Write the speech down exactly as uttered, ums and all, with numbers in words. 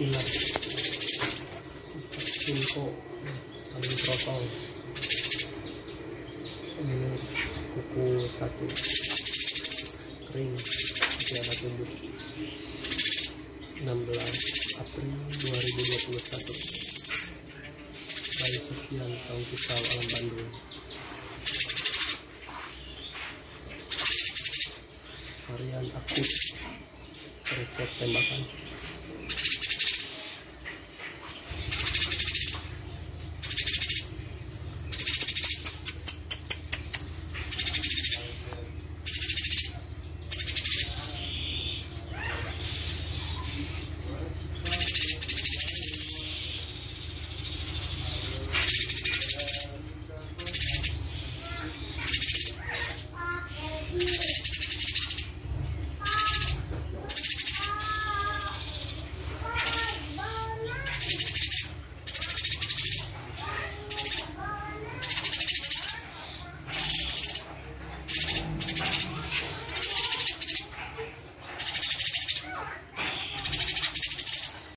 ular Cinco saling protol minus kuku satu kering tiada tumbuh. Enam belas April dua ribu dua puluh satu. Bayi sekian tahun kita alam Bandung. Varian akut resep tembakan.